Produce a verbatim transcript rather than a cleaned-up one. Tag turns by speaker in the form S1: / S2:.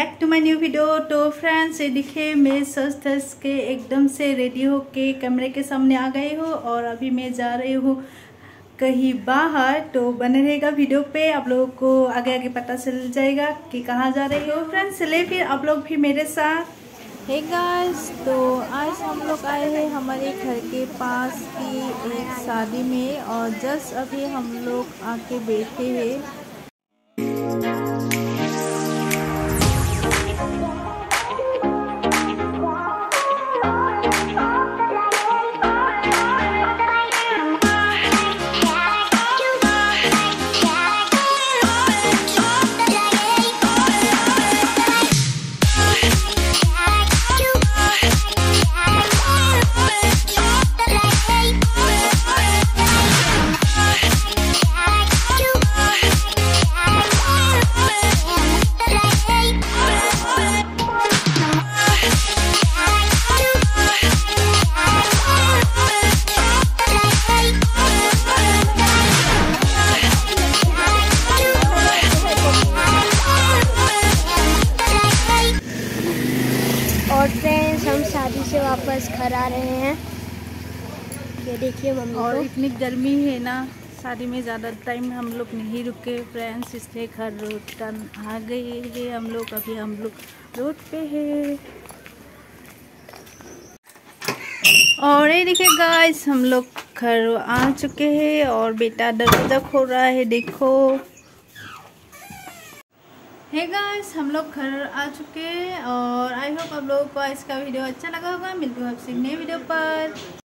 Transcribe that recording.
S1: Back to my new video. तो friends ये देखिए मैं सज धज के एकदम से रेडी होके कैमरे के सामने आ गई हूँ और अभी मैं जा रही हूँ कहीं बाहर। तो बने रहेगा वीडियो पे, आप लोगों को आगे आगे पता चल जाएगा कि कहाँ जा रही हो। फ्रेंड्स चले फिर आप लोग भी मेरे साथ।
S2: हे गाइस, तो आज हम लोग आए हैं हमारे घर के पास की एक शादी में और जस्ट अभी हम लोग आके बैठे हैं।
S3: और फ्रेंड्स हम शादी से वापस घर आ रहे हैं। ये देखिए मम्मी
S1: और
S3: को।
S1: इतनी गर्मी है ना, शादी में ज़्यादा टाइम हम लोग नहीं रुके फ्रेंड्स, इसलिए घर रिटर्न आ गए हैं हम लोग। अभी हम लोग रोड पे है और ये देखिए गाइस हम लोग घर आ चुके हैं और बेटा दरवाजा खोल रहा है, देखो। हे गाइस हम लोग घर आ चुके हैं और आई होप आप लोगों को इसका वीडियो अच्छा लगा होगा। मिलते हैं आपसे नए वीडियो पर।